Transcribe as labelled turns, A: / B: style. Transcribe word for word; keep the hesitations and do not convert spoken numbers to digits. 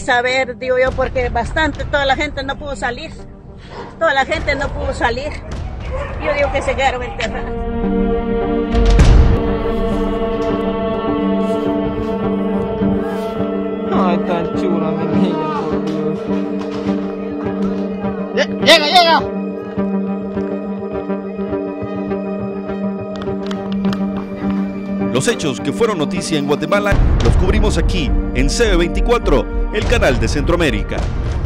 A: saber, digo yo, porque bastante, toda la gente no pudo salir. Toda la gente no pudo salir. Yo digo que se quedaron enterradas.
B: Ay, tan chula mi niña, por Dios.
C: ¡Llega, llega!
D: Los hechos que fueron noticia en Guatemala los cubrimos aquí en C B veinticuatro, el canal de Centroamérica.